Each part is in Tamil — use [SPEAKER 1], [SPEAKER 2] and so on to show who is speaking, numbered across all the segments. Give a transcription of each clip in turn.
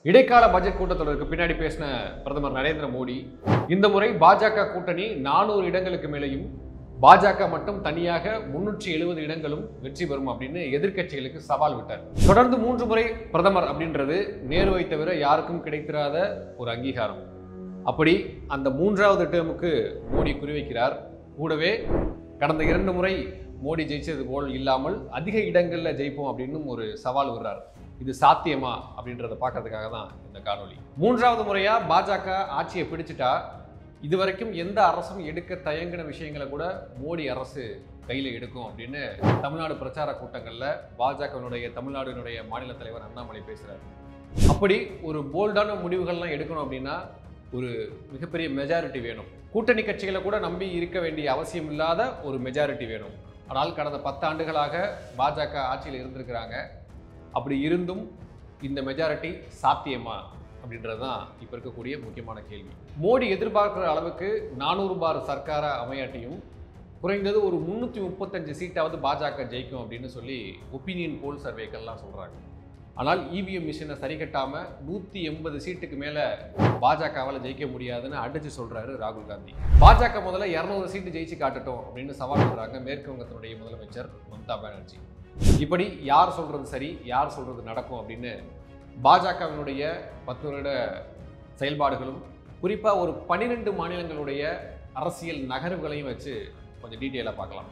[SPEAKER 1] இடைக்கால பட்ஜெட் கூட்டத்தொடருக்கு பின்னாடி பேசின பிரதமர் நரேந்திர மோடி இந்த முறை பாஜக கூட்டணி 400 இடங்களுக்கு மேலேயும் பாஜக மட்டும் தனியாக 370 இடங்களும் வெற்றி பெறும் அப்படின்னு எதிர்க்கட்சிகளுக்கு சவால் விட்டார். தொடர்ந்து 3 முறை பிரதமர் அப்படின்றது நேருவை தவிர யாருக்கும் கிடைத்திராத ஒரு அங்கீகாரம். அப்படி அந்த 3வது டேர்முக்கு மோடி குறிவைக்கிறார். கூடவே கடந்த 2 முறை மோடி ஜெயிச்சது போல் இல்லாமல் அதிக இடங்கள்ல ஜெயிப்போம் அப்படின்னு ஒரு சவால் விடுறார். இது சாத்தியமா அப்படின்றத பார்க்கறதுக்காக தான் இந்த காணொலி. 3வது முறையா பாஜக ஆட்சியை பிடிச்சிட்டா இதுவரைக்கும் எந்த அரசும் எடுக்க தயங்கின விஷயங்களை கூட மோடி அரசு கையில் எடுக்கும் அப்படின்னு தமிழ்நாடு பிரச்சார கூட்டங்களில் பாஜகவினுடைய தமிழ்நாடுனுடைய மாநில தலைவர் அண்ணாமலை பேசுகிறார். அப்படி ஒரு போல்டான முடிவுகள்லாம் எடுக்கணும் அப்படின்னா ஒரு மிகப்பெரிய மெஜாரிட்டி வேணும். கூட்டணி கட்சிகளை கூட நம்பி இருக்க வேண்டிய அவசியம் இல்லாத ஒரு மெஜாரிட்டி வேணும். ஆனால் கடந்த 10 ஆண்டுகளாக பாஜக ஆட்சியில் இருந்திருக்கிறாங்க. அப்படி இருந்தும் இந்த மெஜாரிட்டி சாத்தியமா அப்படின்றது தான் இப்போ இருக்கக்கூடிய முக்கியமான கேள்வி. மோடி எதிர்பார்க்குற அளவுக்கு 400 பார் சர்க்காரா அமையாட்டியும் குறைந்தது ஒரு 335 சீட்டாவது பாஜக ஜெயிக்கும் அப்படின்னு சொல்லி ஒப்பீனியன் போல் சர்வேக்கள்லாம் சொல்கிறாங்க. ஆனால் இவிஎம் மிஷினை சரி கட்டாமல் 180 சீட்டுக்கு மேலே பாஜகவால் ஜெயிக்க முடியாதுன்னு அடித்து சொல்கிறாரு ராகுல் காந்தி. பாஜக முதல்ல 200 சீட்டு ஜெயிச்சு காட்டட்டும் அப்படின்னு சவால் விடுறாங்க மேற்கு வங்கத்தினுடைய முதலமைச்சர் மம்தா பானர்ஜி. இப்படி யார் சொல்கிறது சரி, யார் சொல்கிறது நடக்கும் அப்படின்னு பாஜகவினுடைய 10 வருட செயல்பாடுகளும் குறிப்பாக ஒரு 12 மாநிலங்களுடைய அரசியல் நகர்வுகளையும் வச்சு கொஞ்சம் டீட்டெயிலாக பார்க்கலாம்.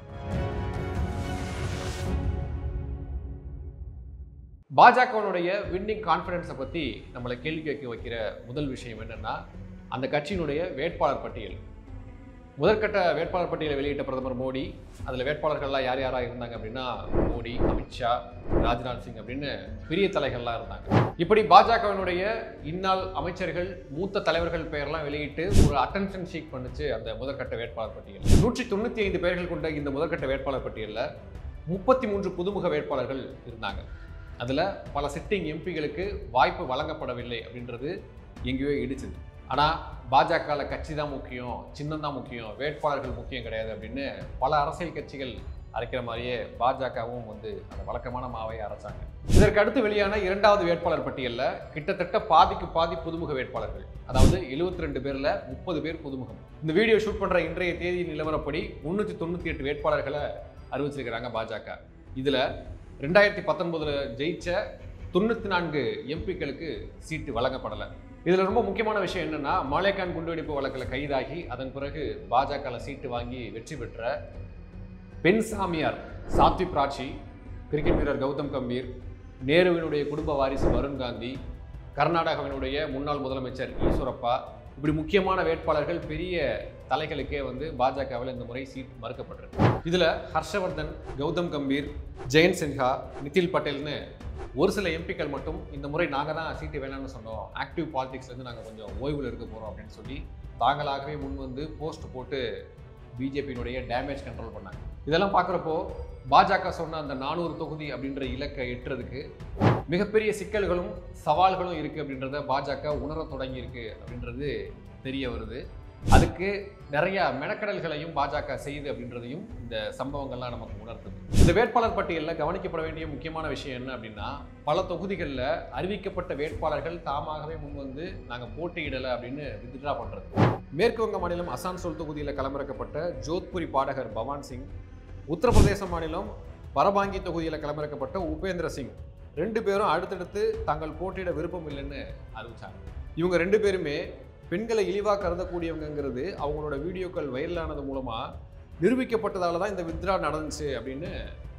[SPEAKER 1] பாஜகவினுடைய வின்னிங் கான்ஃபிடன்ஸை பற்றி நம்மளை கேள்வி கேட்க வைக்கிற முதல் விஷயம் என்னென்னா அந்த கட்சியினுடைய வேட்பாளர் பட்டியல். முதற்கட்ட வேட்பாளர் பட்டியலை வெளியிட்ட பிரதமர் மோடி, அதில் வேட்பாளர்கள்லாம் யார் யாராக இருந்தாங்க அப்படின்னா மோடி, அமித்ஷா, ராஜ்நாத் சிங் அப்படின்னு பெரிய தலைகள்லாம் இருந்தாங்க. இப்படி பாஜகவினுடைய இந்நாள் அமைச்சர்கள் மூத்த தலைவர்கள் பெயர்லாம் வெளியிட்டு ஒரு அட்டென்ஷன் ஷீக் பண்ணுச்சு அந்த முதற்கட்ட வேட்பாளர் பட்டியல். 195 பேர்கள் கொண்ட இந்த முதற்கட்ட வேட்பாளர் பட்டியலில் 33 புதுமுக வேட்பாளர்கள் இருந்தாங்க. அதில் பல சிட்டிங் எம்பிகளுக்கு வாய்ப்பு வழங்கப்படவில்லை அப்படின்றது எங்கேயோ இடிச்சுது. ஆனால் பாஜகவில் கட்சி தான் முக்கியம், சின்னம் தான் முக்கியம், வேட்பாளர்கள் முக்கியம் கிடையாது அப்படின்னு பல அரசியல் கட்சிகள் அரைக்கிற மாதிரியே பாஜகவும் வந்து அந்த வழக்கமான மாவை அரைச்சாங்க. இதற்கு அடுத்து வெளியான 2வது வேட்பாளர் பட்டியலில் கிட்டத்தட்ட பாதிக்கு பாதி புதுமுக வேட்பாளர்கள், அதாவது 72 பேரில் 30 பேர் புதுமுகம். இந்த வீடியோ ஷூட் பண்ணுற இன்றைய தேதி நிலவரப்படி 398 வேட்பாளர்களை அறிவிச்சிருக்கிறாங்க பாஜக. இதில் 2019 ஜெயிச்ச 94 எம்பிக்களுக்கு சீட்டு வழங்கப்படலை. இதில் ரொம்ப முக்கியமான விஷயம் என்னென்னா மணிக்கம் குண்டுவெடிப்பு வழக்கில் கைதாகி அதன் பிறகு பாஜகவில் சீட்டு வாங்கி வெற்றி பெற்ற பெண் சாமியார் சாத்வி பிராச்சி, கிரிக்கெட் வீரர் கௌதம் கம்பீர், நேருவினுடைய குடும்ப வாரிசு அருண் காந்தி, கர்நாடகாவினுடைய முன்னாள் முதலமைச்சர் ஈஸ்வரப்பா, இப்படி முக்கியமான வேட்பாளர்கள் பெரிய தலைகளுக்கே வந்து பாஜகவில் இந்த முறை சீட் மறுக்கப்பட்டிருக்கு. இதில் ஹர்ஷவர்தன், கௌதம் கம்பீர், ஜெயந்த் சின்ஹா, நிதில் பட்டேல்னு ஒரு சில எம்பிக்கள் மட்டும் இந்த முறை நாங்கள் தான் சீட்டு வேணாம்னு சொன்னோம், ஆக்டிவ் பாலிடிக்ஸ்லேருந்து நாங்கள் கொஞ்சம் ஓய்வில் இருக்க போகிறோம் அப்படின்னு சொல்லி தாங்களாகவே முன் வந்து போஸ்ட் போட்டு பிஜேபியினுடைய டேமேஜ் கண்ட்ரோல் பண்ணாங்க. இதெல்லாம் பார்க்குறப்போ பாஜக சொன்ன அந்த 400 தொகுதி அப்படின்ற இலக்கை எட்டுறதுக்கு மிகப்பெரிய சிக்கல்களும் சவால்களும் இருக்குது அப்படின்றத பாஜக உணர தொடங்கியிருக்கு அப்படின்றது தெரிய வருது. அதுக்கு நிறைய மெனக்கடல்களையும் பாஜக செய்யுது அப்படின்றதையும் இந்த சம்பவங்கள்லாம் நமக்கு உணர்த்துது. இந்த வேட்பாளர் பட்டியலில் கவனிக்கப்பட வேண்டிய முக்கியமான விஷயம் என்ன அப்படின்னா பல தொகுதிகளில் அறிவிக்கப்பட்ட வேட்பாளர்கள் தாமாகவே முன் வந்து நாங்கள் போட்டியிடலை அப்படின்னு வித்ட்ரா பண்ணுறது. மேற்கு வங்க மாநிலம் அசான்சோல் தொகுதியில் களமிறக்கப்பட்ட ஜோத்புரி பாடகர் பவான் சிங், உத்தரப்பிரதேச மாநிலம் பரபாங்கி தொகுதியில் களமிறக்கப்பட்ட உபேந்திர சிங் 2 பேரும் அடுத்தடுத்து தாங்கள் போட்டியிட விருப்பம் இல்லைன்னு அறிவிச்சாங்க. இவங்க 2 பேருமே பெண்களை இழிவாக கருதக்கூடியவங்கிறது அவங்களோட வீடியோக்கள் வைரலானது மூலமாக நிரூபிக்கப்பட்டதால தான் இந்த வித்ரா நடந்துச்சு அப்படின்னு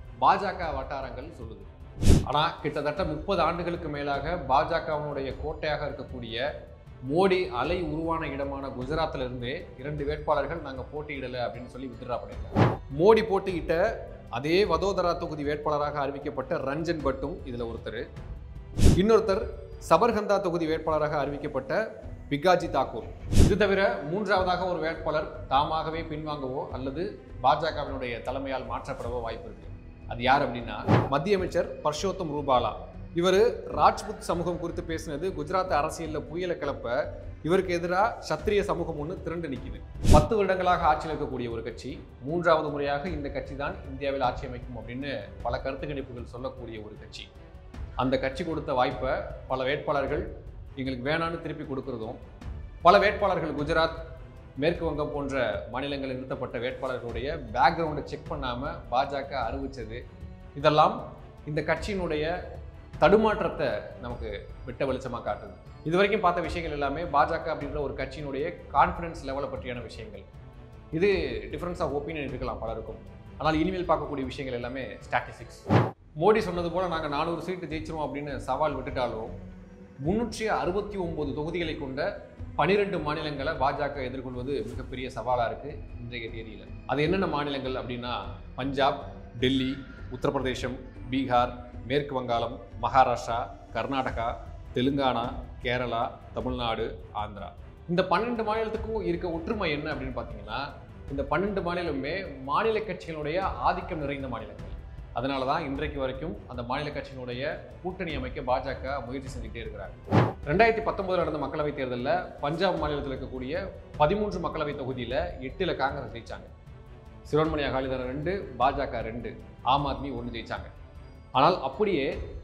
[SPEAKER 1] பாஜக வட்டாரங்கள் சொல்லுது. ஆனால் கிட்டத்தட்ட 30 ஆண்டுகளுக்கு மேலாக பாஜகவினுடைய கோட்டையாக இருக்கக்கூடிய மோடி அலை உருவான இடமான குஜராத்தில் இருந்தே 2 வேட்பாளர்கள் நாங்கள் போட்டியிடலை அப்படின்னு சொல்லி வித்ரா பண்ணியிருக்காங்க. மோடி போட்டியிட்ட அதே வதோதரா தொகுதி வேட்பாளராக அறிவிக்கப்பட்ட ரஞ்சன் பட்டும் இதில் ஒருத்தர். இன்னொருத்தர் சபர்கந்தா தொகுதி வேட்பாளராக அறிவிக்கப்பட்ட பிகாஜி தாக்கூர். இது தவிர 3வதாக ஒரு வேட்பாளர் தாமாகவே பின்வாங்கவோ அல்லது பாஜகவினுடைய தலைமையால் மாற்றப்படவோ வாய்ப்பு இருக்கு. அது யார் அப்படின்னா மத்திய அமைச்சர் பர்ஷோத்தம் ரூபாலா. இவர் ராஜ்புத் சமூகம் குறித்து பேசினது குஜராத் அரசியலில் புயலை கிளப்ப இவருக்கு எதிராக சத்திரிய சமூகம் ஒன்று திரண்டு நிற்கிது. 10 வருடங்களாக ஆட்சியில் இருக்கக்கூடிய ஒரு கட்சி 3வது முறையாக இந்த கட்சி தான் இந்தியாவில் ஆட்சி அமைக்கும் அப்படின்னு பல கருத்து கணிப்புகள் சொல்லக்கூடிய ஒரு கட்சி. அந்த கட்சி கொடுத்த வாய்ப்பை பல வேட்பாளர்கள் எங்களுக்கு வேணான்னு திருப்பி கொடுக்கறதும், பல வேட்பாளர்கள் குஜராத், மேற்கு வங்கம் போன்ற மாநிலங்களில் நிறுத்தப்பட்ட வேட்பாளர்களுடைய பேக்ரவுண்டை செக் பண்ணாமல் பாஜக அறிவித்தது, இதெல்லாம் இந்த கட்சியினுடைய தடுமாற்றத்தை நமக்கு வெட்ட வெளிச்சமாக காட்டுது. இது வரைக்கும் பார்த்த விஷயங்கள் எல்லாமே பாஜக அப்படின்ற ஒரு கட்சியினுடைய கான்ஃபிடன்ஸ் லெவலை பற்றியான விஷயங்கள். இது டிஃபரன்ஸ் ஆஃப் ஒப்பீனியன் இருக்கலாம் பலருக்கும். ஆனால் இனிமேல் பார்க்கக்கூடிய விஷயங்கள் எல்லாமே ஸ்டாட்டிஸ்டிக்ஸ். மோடி சொன்னது போல் நாங்கள் 400 சீட்டு ஜெயிச்சிருவோம் அப்படின்னு சவால் விட்டுட்டாலும் 369 தொகுதிகளை கொண்ட 12 மாநிலங்களை பாஜக எதிர்கொள்வது மிகப்பெரிய சவாலாக இருக்குது இன்றைய தேதியில். அது என்னென்ன மாநிலங்கள் அப்படின்னா பஞ்சாப், டெல்லி, உத்தரப்பிரதேசம், பீகார், மேற்கு வங்காளம், மகாராஷ்டிரா, கர்நாடகா, தெலுங்கானா, கேரளா, தமிழ்நாடு, ஆந்திரா. இந்த 12 மாநிலத்துக்கும் இருக்க ஒற்றுமை என்ன அப்படின்னு பார்த்தீங்கன்னா, இந்த 12 மாநிலமுமே மாநில கட்சிகளுடைய ஆதிக்கம் நிறைந்த மாநிலங்கள். அதனால தான் இன்றைக்கு வரைக்கும் அந்த மாநில கட்சியினுடைய கூட்டணி அமைக்க பாஜக முயற்சி செஞ்சுக்கிட்டே இருக்கிறாங்க. 2019 நடந்த மக்களவைத் தேர்தலில் பஞ்சாப் மாநிலத்தில் இருக்கக்கூடிய 13 மக்களவை தொகுதியில் 8ல் காங்கிரஸ் ஜெயிச்சாங்க. சிரோன்மணி அகாலிதள் 2, பாஜக 2, ஆம் ஆத்மி 1 ஜெயிச்சாங்க. ஆனால் அப்படியே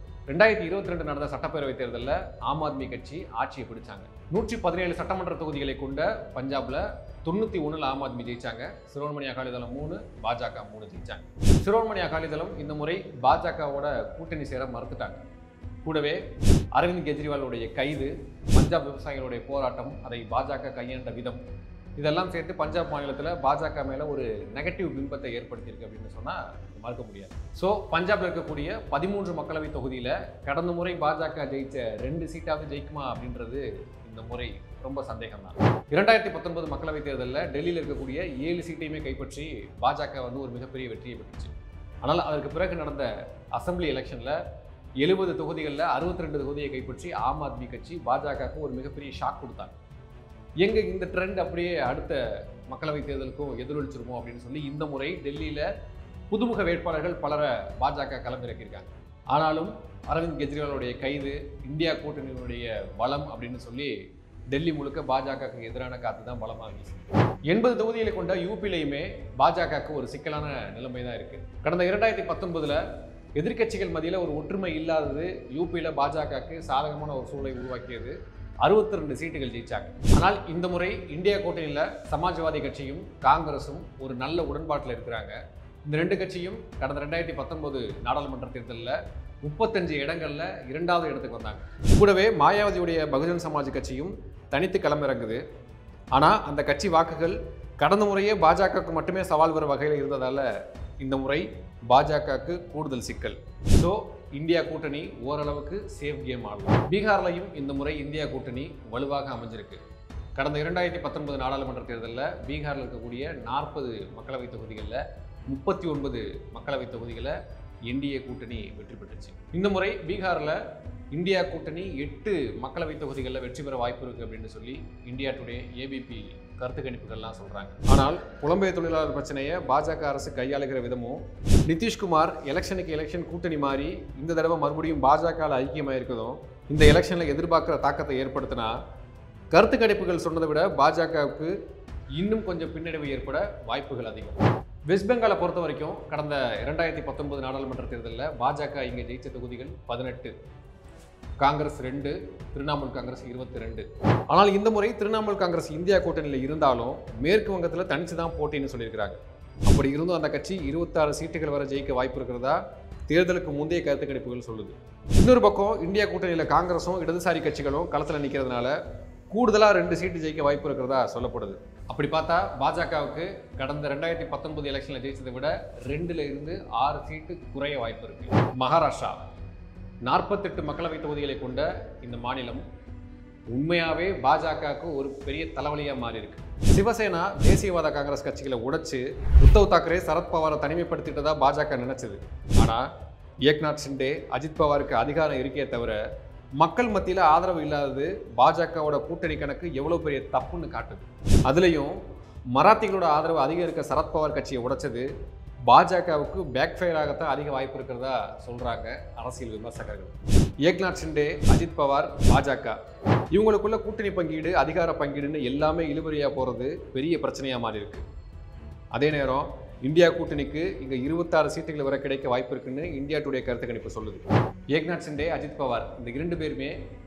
[SPEAKER 1] 2022 நடந்த சட்டப்பேரவைத் தேர்தலில் ஆம் ஆத்மி கட்சி ஆட்சியை பிடிச்சாங்க. 117 சட்டமன்ற தொகுதிகளை கொண்ட பஞ்சாப்ல 91ல் ஆம் ஆத்மி ஜெயிச்சாங்க. சிரோன்மணி அகாலிதளம் 3, பாஜக 3 ஜெயிச்சாங்க. சிரோன்மணி அகாலிதளம் இந்த முறை பாஜகவோட கூட்டணி சேர மறுத்துட்டாங்க. கூடவே அரவிந்த் கெஜ்ரிவாலுடைய கைது, பஞ்சாப் விவசாயிகளுடைய போராட்டம், அதை பாஜக கையாண்ட விதம், இதெல்லாம் சேர்த்து பஞ்சாப் மாநிலத்தில் பாஜக மேலே ஒரு நெகட்டிவ் பிம்பத்தை ஏற்படுத்தியிருக்கு அப்படின்னு சொன்னால் மறுக்க முடியாது. ஸோ பஞ்சாபில் இருக்கக்கூடிய 13 மக்களவை தொகுதியில் கடந்த முறை பாஜக ஜெயிச்ச 2 சீட்டாவது ஜெயிக்குமா அப்படின்றது இந்த முறை ரொம்ப சந்தேகம் தான். 2019 மக்களவைத் தேர்தலில் டெல்லியில் இருக்கக்கூடிய 7 சீட்டையுமே கைப்பற்றி பாஜக ஒரு மிகப்பெரிய வெற்றியை பெற்றுச்சு. ஆனால் அதற்கு பிறகு நடந்த அசம்பிளி எலெக்ஷனில் 70 தொகுதிகளில் 62 தொகுதியை கைப்பற்றி ஆம் ஆத்மி கட்சி பாஜகவுக்கு ஒரு மிகப்பெரிய ஷாக் கொடுத்தாங்க. எங்கே இந்த ட்ரெண்ட் அப்படியே அடுத்த மக்களவைத் தேர்தலுக்கும் எதிரொலிச்சிருமோ அப்படின்னு சொல்லி இந்த முறை டெல்லியில் புதுமுக வேட்பாளர்கள் பலரை பாஜக களமிறக்கியிருக்காங்க. ஆனாலும் அரவிந்த் கெஜ்ரிவாலுடைய கைது, இந்தியா கூட்டணியினுடைய பலம் அப்படின்னு சொல்லி டெல்லி முழுக்க பாஜகவுக்கு எதிரான காற்று தான் பலமாக வீசுது. 80 தொகுதிகளை கொண்ட யூபிலையுமே பாஜகவுக்கு ஒரு சிக்கலான நிலைமை தான் இருக்குது. கடந்த 2019 எதிர்க்கட்சிகள் மத்தியில் ஒரு ஒற்றுமை இல்லாதது யூபியில் பாஜகவுக்கு சாதகமான ஒரு சூழலை உருவாக்கியது. 62 சீட்டுகள் ஜெயிச்சாங்க. ஆனால் இந்த முறை இந்தியா கூட்டணியில் சமாஜ்வாதி கட்சியும் காங்கிரஸும் ஒரு நல்ல உடன்பாட்டில் இருக்கிறாங்க. இந்த 2 கட்சியும் கடந்த 2019 நாடாளுமன்ற தேர்தலில் 35 இடங்களில் 2வது இடத்துக்கு வந்தாங்க. கூடவே மாயாவதியுடைய பகுஜன் சமாஜ் கட்சியும் தனித்து களமிறங்குது. ஆனால் அந்த கட்சி வாக்குகள் கடந்த முறையே பாஜகவுக்கு மட்டுமே சவால் வர வகையில் இருந்ததால் இந்த முறை பாஜகவுக்கு கூடுதல் சிக்கல். ஸோ இந்தியா கூட்டணி ஓரளவுக்கு சேஃப் கேம் ஆடலாம். பீகார்லையும் இந்த முறை இந்தியா கூட்டணி வலுவாக அமைஞ்சிருக்கு. கடந்த 2019 நாடாளுமன்ற தேர்தலில் பீகாரில் இருக்கக்கூடிய 40 மக்களவை தொகுதிகளில் 39 மக்களவை தொகுதிகளை என்டிஏ கூட்டணி வெற்றி பெற்றுச்சு. இந்த முறை பீகாரில் இந்தியா கூட்டணி 8 மக்களவை தொகுதிகளில் வெற்றி பெற வாய்ப்பு இருக்குது அப்படின்னு சொல்லி இந்தியா டுடே, ஏபிபி கருத்து கணிப்புகள்லாம் சொல்கிறாங்க. ஆனால் புலம்பெயர் தொழிலாளர் பிரச்சனையை பாஜக அரசு கையாளுகிற விதமும், நிதிஷ்குமார் எலெக்ஷனுக்கு எலெக்ஷன் கூட்டணி மாறி இந்த தடவை மறுபடியும் பாஜகவில் ஐக்கியமாக இருக்கதும் இந்த எலெக்ஷனில் எதிர்பார்க்குற தாக்கத்தை ஏற்படுத்தினா கருத்து கணிப்புகள் சொன்னதை விட பாஜகவுக்கு இன்னும் கொஞ்சம் பின்னடைவு ஏற்பட வாய்ப்புகள் அதிகம். வெஸ்ட் பெங்காலை பொறுத்த வரைக்கும் கடந்த 2019 நாடாளுமன்ற தேர்தலில் பாஜக இங்கே ஜெயிச்ச தொகுதிகள் 18, காங்கிரஸ் 2, திரிணாமுல் காங்கிரஸ் 22. ஆனால் இந்த முறை திரிணாமுல் காங்கிரஸ் இந்தியா கூட்டணியில் இருந்தாலும் மேற்கு வங்கத்தில் தனிச்சு தான் போட்டின்னு சொல்லியிருக்கிறாங்க. அப்படி இருந்தும் அந்த கட்சி 26 சீட்டுகள் வரை ஜெயிக்க வாய்ப்பு இருக்கிறதா தேர்தலுக்கு முந்தைய கருத்து கணிப்புகள் சொல்லுது. இன்னொரு பக்கம் இந்தியா கூட்டணியில் காங்கிரஸும் இடதுசாரி கட்சிகளும் களத்தில் நிற்கிறதுனால கூடுதலாக 2 சீட்டு ஜெயிக்க வாய்ப்பு இருக்கிறதா சொல்லப்படுது. அப்படி பார்த்தா பாஜகவுக்கு கடந்த 2019 எலெக்ஷனில் ஜெயிச்சதை விட 2ல் இருந்து 6 சீட்டு குறைய வாய்ப்பு இருக்கு. மகாராஷ்டிரா 48 மக்களவை தொகுதிகளை கொண்ட இந்த மாநிலம் உண்மையாகவே பாஜகவுக்கு ஒரு பெரிய தலைவலியாக மாறி இருக்கு. சிவசேனா தேசியவாத காங்கிரஸ் கட்சிகளை உடைச்சு உத்தவ் தாக்கரே, சரத்பவாரை தனிமைப்படுத்திட்டதா பாஜக நினைச்சது. ஆனால் ஏக்நாத் ஷிண்டே, அஜித் பவாருக்கு அதிகாரம் இருக்கே தவிர மக்கள் மத்தியில் ஆதரவு இல்லாதது பாஜகவோட கூட்டணி கணக்கு எவ்வளோ பெரிய தப்புன்னு காட்டுது. அதுலேயும் மராத்திகளோட ஆதரவு அதிகம் இருக்க சரத்பவார் கட்சியை உடைச்சது பாஜகவுக்கு பேக் ஃபயர் ஆகத்தான் அதிக வாய்ப்பு இருக்கிறதா சொல்கிறாங்க அரசியல் விமர்சகர்கள். ஏக்நாத் ஷிண்டே, அஜித் பவார், பாஜக இவங்களுக்குள்ள கூட்டணி பங்கீடு, அதிகார பங்கீடுன்னு எல்லாமே இழுபறியாக போகிறது பெரிய பிரச்சனையாக மாறி இருக்கு. அதே நேரம் இந்தியா கூட்டணிக்கு இங்கே 26 சீட்டுகள் வரை கிடைக்க வாய்ப்பு இருக்குன்னு இந்தியா டுடே கருத்து கணிப்பு சொல்லுது. ஏக்நாத் ஷிண்டே, அஜித் பவார் இந்த 2 பேருமே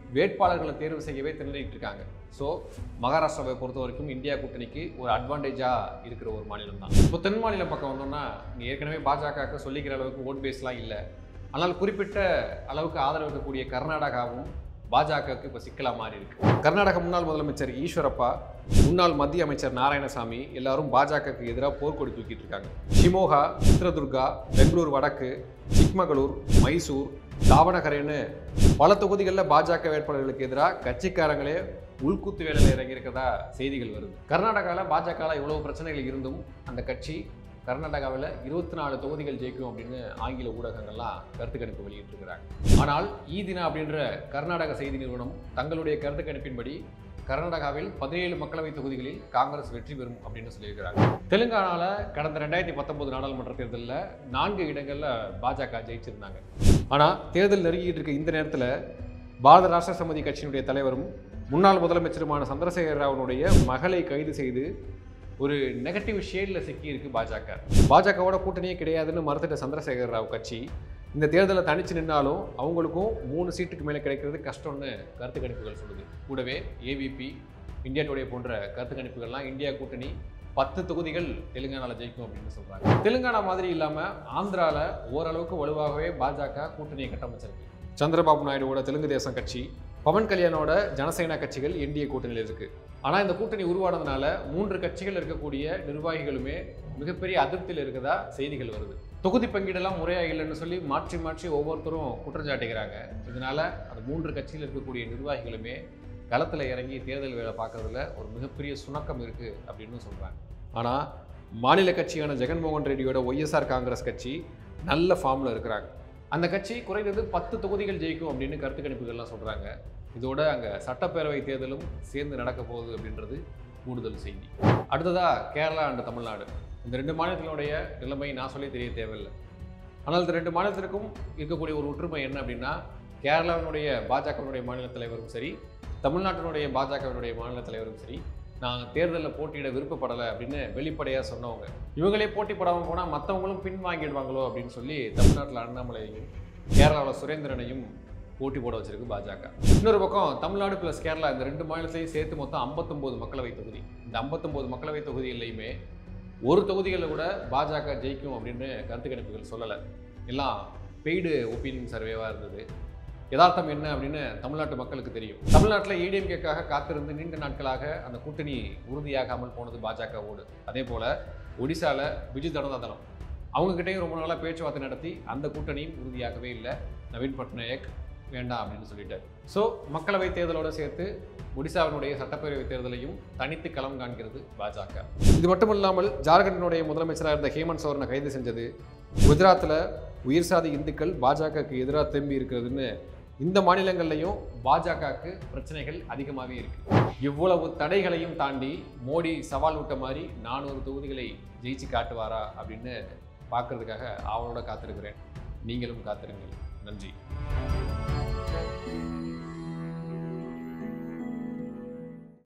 [SPEAKER 1] வேட்பாளர்களை தேர்வு செய்யவே திணறிட்டு இருக்காங்க. ஸோ மகாராஷ்டிராவை பொறுத்த வரைக்கும் இந்தியா கூட்டணிக்கு ஒரு அட்வான்டேஜாக இருக்கிற ஒரு மாநிலம் தான். இப்போ தென் மாநிலம் பக்கம் வந்தோம்னா இங்கே ஏற்கனவே பாஜகவுக்கு சொல்லிக்கிற அளவுக்கு ஓட் பேஸ்லாம் இல்லை. ஆனால் குறிப்பிட்ட அளவுக்கு ஆதரவு இருக்கக்கூடிய கர்நாடகாவும் பாஜகவுக்கு இப்போ சிக்கலாக மாறி இருக்கு. கர்நாடக முன்னாள் முதலமைச்சர் ஈஸ்வரப்பா, முன்னாள் மத்திய அமைச்சர் நாராயணசாமி எல்லாரும் பாஜகவுக்கு எதிராக போர்க்கொடி தூக்கிட்டு இருக்காங்க. ஷிமோகா, சித்ரதுர்கா, பெங்களூர் வடக்கு, சிக்மகளூர், மைசூர், தாவணகரேன்னு பல தொகுதிகளில் பாஜக வேட்பாளர்களுக்கு எதிராக கட்சிக்காரங்களே உள்குத்து வேலையில் இறங்கியிருக்கிறதா செய்திகள் வருது. கர்நாடகாவில் பாஜகவில் இவ்வளவு பிரச்சனைகள் இருந்தும் அந்த கட்சி கர்நாடகாவில் 24 தொகுதிகள் ஜெயிக்கும் அப்படின்னு ஆங்கில ஊடகங்கள்லாம் கருத்து கணிப்பு வெளியிட்டிருக்கிறாங்க. ஆனால் ஈதினா அப்படின்ற கர்நாடக செய்தி நிறுவனம் தங்களுடைய கருத்து கணிப்பின்படி கர்நாடகாவில் 17 மக்களவை தொகுதிகளில் காங்கிரஸ் வெற்றி பெறும் அப்படின்னு சொல்லியிருக்கிறாங்க. தெலுங்கானாவில் கடந்த 2019 நாடாளுமன்ற தேர்தலில் 4 இடங்களில் பாஜக ஜெயிச்சிருந்தாங்க. ஆனால் தேர்தல் நெருங்கிட்டு இருக்க இந்த நேரத்தில் பாரத ராஷ்டிர சமிதி கட்சியினுடைய தலைவரும் முன்னாள் முதலமைச்சருமான சந்திரசேகர ராவனுடைய மகளை கைது செய்து ஒரு நெகட்டிவ் ஷேடில் சிக்கியிருக்கு பாஜக. பாஜகவோட கூட்டணியே கிடையாதுன்னு மறுத்துட்ட சந்திரசேகர ராவ் கட்சி இந்த தேர்தலில் தனிச்சு நின்னாலும் அவங்களுக்கும் 3 சீட்டுக்கு மேலே கிடைக்கிறது கஷ்டம்னு கருத்து கணிப்புகள் சொல்லுது. கூடவே ஏவிபி, இந்தியா டுடே போன்ற கருத்து கணிப்புகள்லாம் இந்தியா கூட்டணி 10 தொகுதிகள் தெலுங்கானாவில் ஜெயிக்கும் அப்படின்னு சொல்கிறாங்க. தெலுங்கானா மாதிரி இல்லாமல் ஆந்திராவில் ஓரளவுக்கு வலுவாகவே பாஜக கூட்டணியை கட்டமைச்சிருக்கு. சந்திரபாபு நாயுடுவோட தெலுங்கு தேசம் கட்சி, பவன் கல்யாணோட ஜனசேனா கட்சிகள் என்டிஏ கூட்டணியில் இருக்குது. ஆனால் இந்த கூட்டணி உருவானதுனால 3 கட்சிகள் இருக்கக்கூடிய நிர்வாகிகளுமே மிகப்பெரிய அதிருப்தியில் இருக்கிறதா செய்திகள் வருது. தொகுதி பங்கீடெல்லாம் முறையாக இல்லைன்னு சொல்லி மாற்றி மாற்றி ஒவ்வொருத்தரும் குற்றச்சாட்டுகிறாங்க. இதனால அந்த 3 கட்சியில் இருக்கக்கூடிய நிர்வாகிகளுமே களத்தில் இறங்கி தேர்தல் வேலை பார்க்கறதுல ஒரு மிகப்பெரிய சுணக்கம் இருக்குது அப்படின்னு சொல்கிறாங்க. ஆனால் மாநில கட்சியான ஜெகன்மோகன் ரெட்டியோட ஒய்எஸ்ஆர் காங்கிரஸ் கட்சி நல்ல ஃபார்மில் இருக்கிறாங்க. அந்த கட்சி குறைந்தது 10 தொகுதிகள் ஜெயிக்கும் அப்படின்னு கருத்து கணிப்புகள்லாம் சொல்கிறாங்க. இதோட அங்கே சட்டப்பேரவை தேர்தலும் சேர்ந்து நடக்க போகுது அப்படின்றது கூடுதல் செய்தி. அடுத்ததாக கேரளா அண்ட் தமிழ்நாடு, இந்த 2 மாநிலத்தினுடைய நிலைமை நான் சொல்லி தெரிய தேவையில்லை. ஆனால் இந்த 2 மாநிலத்திற்கும் இருக்கக்கூடிய ஒரு ஒற்றுமை என்ன அப்படின்னா, கேரளாவினுடைய பாஜகவினுடைய மாநில தலைவரும் சரி, தமிழ்நாட்டினுடைய பாஜகவினுடைய மாநில தலைவரும் சரி, நாங்கள் தேர்தலில் போட்டியிட விருப்பப்படலை அப்படின்னு வெளிப்படையாக சொன்னவங்க. இவங்களே போட்டி போடாமல் போனால் மற்றவங்களும் பின் வாங்கிடுவாங்களோ அப்படின்னு சொல்லி தமிழ்நாட்டில் அண்ணாமலையையும் கேரளாவில் சுரேந்திரனையும் போட்டி போட வச்சிருக்கு பாஜக. இன்னொரு பக்கம் தமிழ்நாடு ப்ளஸ் கேரளா இந்த 2 மாநிலத்தையும் சேர்த்து மொத்தம் 59 மக்களவை தொகுதி. இந்த 59 மக்களவை தொகுதியிலையுமே ஒரு தொகுதிகளில் கூட பாஜக ஜெயிக்கும் அப்படின்னு கருத்து கணிப்புகள் சொல்லலை. எல்லாம் பெய்டு ஒப்பீனியன் சர்வேவாக இருந்தது. யதார்த்தம் என்ன அப்படின்னு தமிழ்நாட்டு மக்களுக்கு தெரியும். தமிழ்நாட்டில் ஏடிஎம்கேக்காக காத்திருந்து நீண்ட நாட்களாக அந்த கூட்டணி உறுதியாகாமல் போனது பாஜகவோடு. அதே போல் ஒடிசாவில் பிஜு ஜனதா தளம் அவங்ககிட்டையும் ரொம்ப நாளாக பேச்சுவார்த்தை நடத்தி அந்த கூட்டணியும் உறுதியாகவே இல்லை. நவீன் பட்நாயக் வேண்டாம் அப்படின்னு சொல்லிட்டார். ஸோ மக்களவை தேர்தலோடு சேர்த்து ஒடிசாவினுடைய சட்டப்பேரவை தேர்தலையும் தனித்து களம் காண்கிறது பாஜக. இது மட்டும் இல்லாமல் ஜார்க்கண்டினுடைய முதலமைச்சராக இருந்த ஹேமந்த் சோரனை கைது செஞ்சது, குஜராத்தில் உயர்சாதி இந்துக்கள் பாஜகவுக்கு எதிராக திரும்பி இருக்கிறதுன்னு இந்த மாநிலங்கள்லையும் பாஜகவுக்கு பிரச்சனைகள் அதிகமாகவே இருக்கு. இவ்வளவு தடைகளையும் தாண்டி மோடி சவால் விட்ட மாதிரி 400 தொகுதிகளை ஜெயிச்சு காட்டுவாரா அப்படின்னு பார்க்கறதுக்காக ஆவலோட காத்திருக்கிறேன். நீங்களும் காத்திருங்கள். நன்றி.